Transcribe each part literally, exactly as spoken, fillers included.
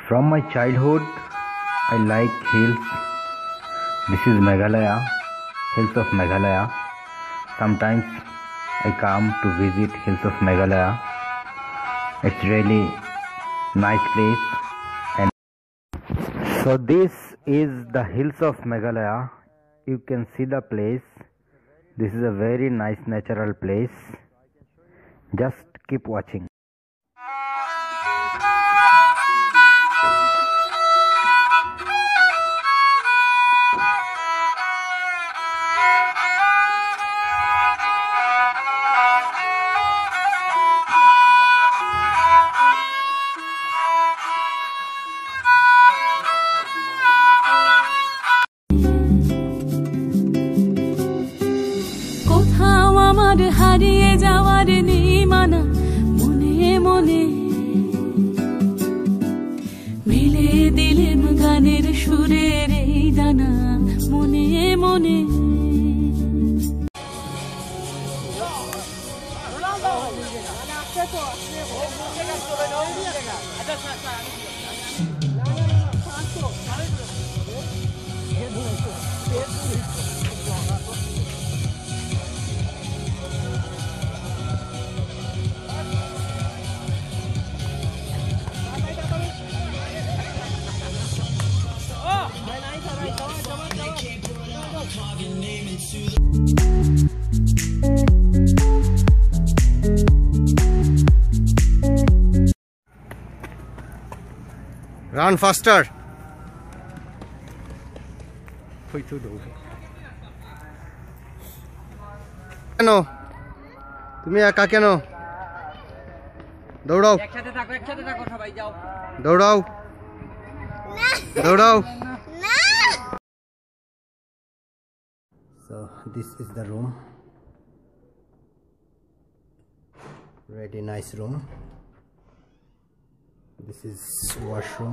From my childhood, I like hills. This is Meghalaya, hills of Meghalaya. Sometimes I come to visit hills of Meghalaya. It's really nice place. And so this is the hills of Meghalaya. You can see the place. This is a very nice natural place. Just keep watching. হারিয়ে যাওয়ার নিমানা মনে মনে মিলে দিলেম গানের সুরের এই দানা মনে মনে Run faster. কেন তুমি একা কেন? দৌড়াও একসাথে থাকো একসাথে থাকো সবাই যাও দৌড়াও দৌড়াও So this is the room. Really nice room. This is washroom.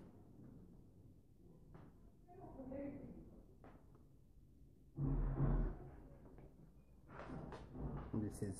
This is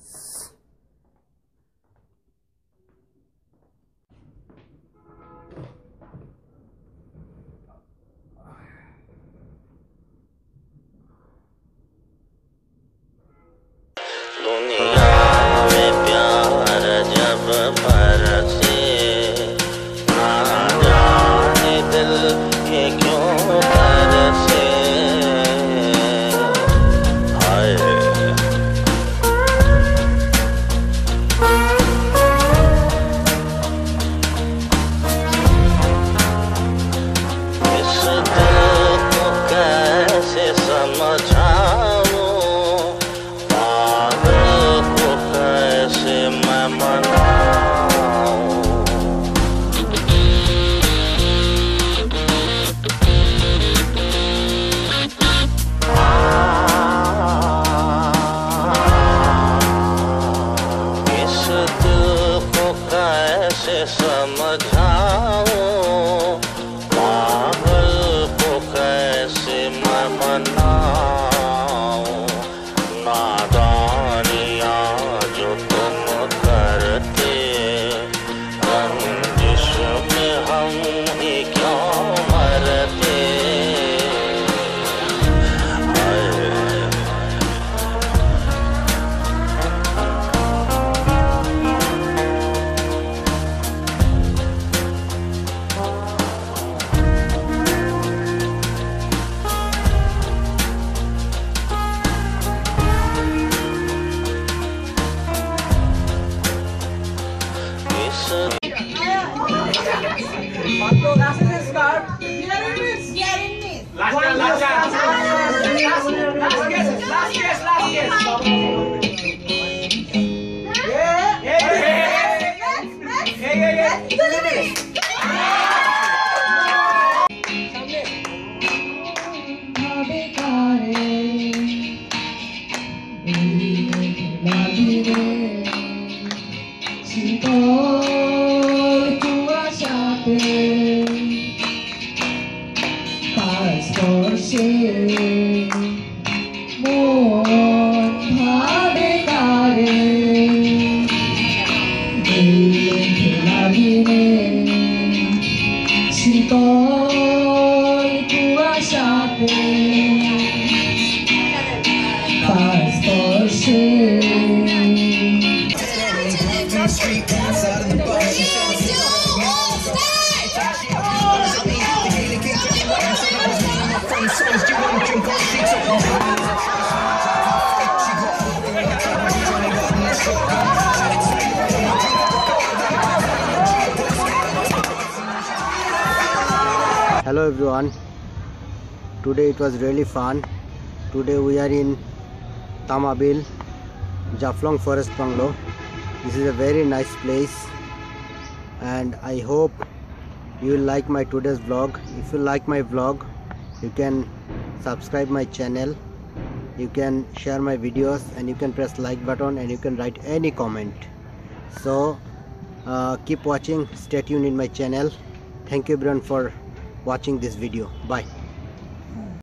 Hello everyone. Today it was really fun. Today we are in Tamabil, Jaflong Forest Bungalow. This is a very nice place and I hope you will like my today's vlog. If you like my vlog, you can subscribe my channel, you can share my videos, and you can press like button, and you can write any comment. So uh, keep watching, stay tuned in my channel. Thank you everyone for watching this video. Bye.